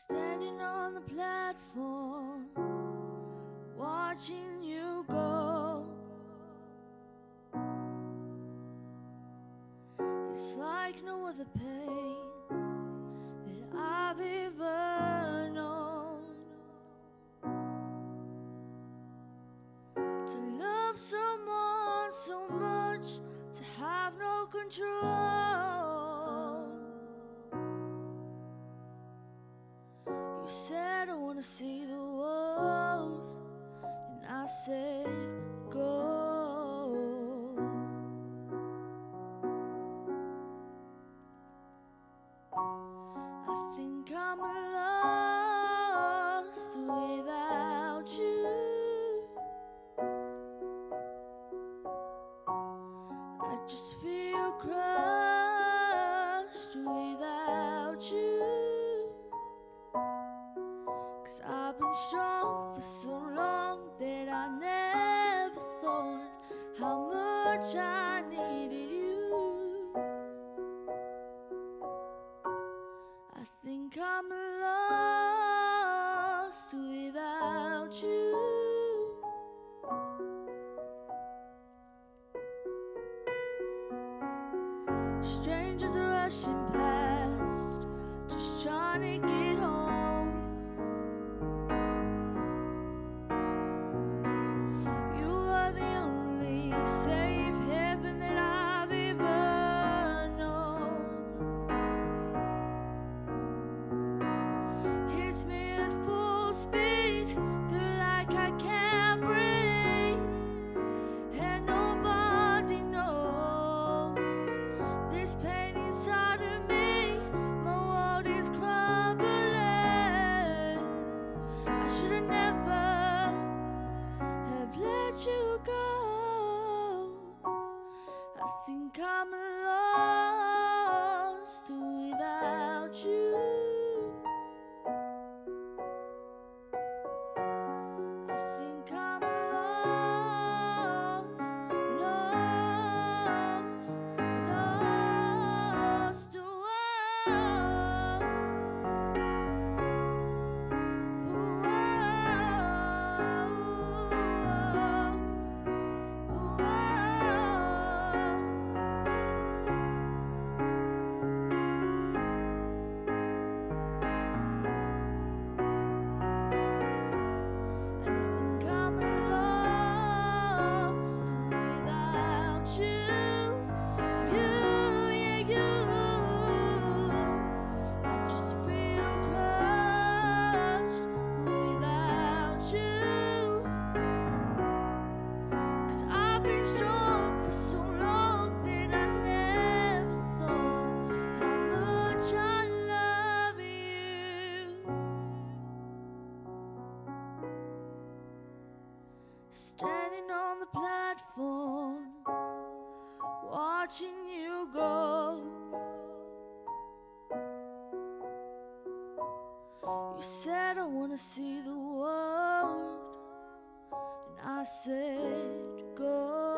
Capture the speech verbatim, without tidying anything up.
Standing on the platform, watching you go. It's like no other pain that I've ever known. To love someone so much, to have no control. You said I wanna see the world, and I said go. I think I'm lost without you. I just feel crushed without you. I've been strong for so long that I never thought how much I needed you. I think I'm lost without you. Strangers are rushing past, just trying to get home. You go. I think I'm lost without you. I think I'm lost, lost, lost. Standing on the platform, watching you go. You said I wanna see the world, and I said go.